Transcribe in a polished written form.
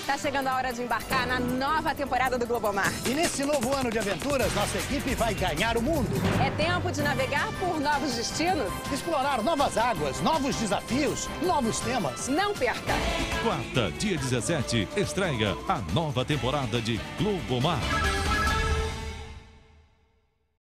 Tá chegando a hora de embarcar na nova temporada do Globomar. E nesse novo ano de aventuras, nossa equipe vai ganhar o mundo. É tempo de navegar por novos destinos. Explorar novas águas, novos desafios, novos temas. Não perca! Quarta, dia 17, estreia a nova temporada de Globomar.